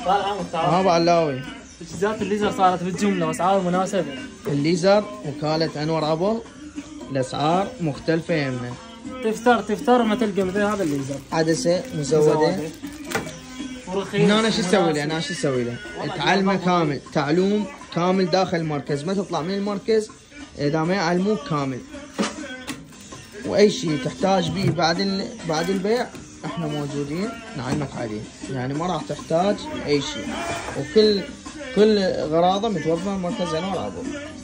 ابو علاوي. تجهيزات الليزر صارت بالجمله واسعار مناسبه. الليزر وكالة انور ابل، الاسعار مختلفة يمنا. تفتر ما تلقى مثل هذا الليزر. عدسة مزودة. هنا انا شو اسوي له؟ انا شو اسوي له؟ تعلمه كامل، تعلوم كامل داخل المركز، ما تطلع من المركز اذا ما يعلموك كامل. واي شيء تحتاج به بعد البيع احنا موجودين نعلمك عليه، يعني ما راح تحتاج اي شيء، وكل غراضه متوفره في مركز انور ابل.